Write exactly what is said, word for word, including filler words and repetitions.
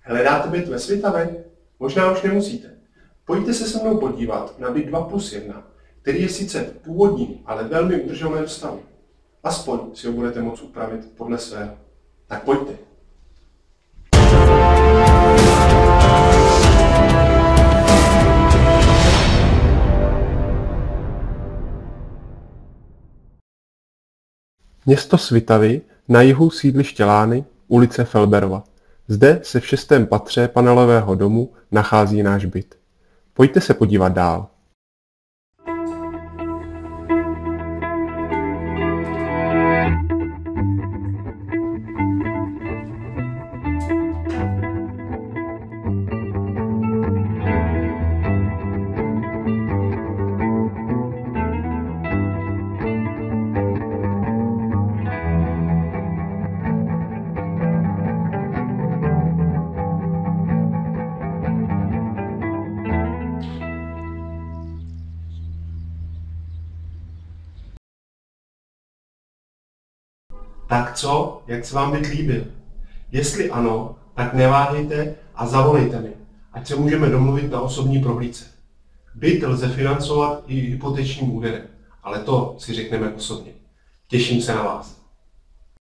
Hledáte byt ve Svitavě? Možná už nemusíte. Pojďte se se mnou podívat na byt dva plus jedna, který je sice v původním, ale velmi udržovaném stavu. Aspoň si ho budete moct upravit podle svého. Tak pojďte. Město Svitavy, na jihu sídliště Lány, ulice Felberova. Zde se v šestém patře panelového domu nachází náš byt. Pojďte se podívat dál. Tak co, jak se vám byt líbil? Jestli ano, tak neváhejte a zavolejte mi, ať se můžeme domluvit na osobní prohlídce. Byt lze financovat i hypotečním úvěrem, ale to si řekneme osobně. Těším se na vás.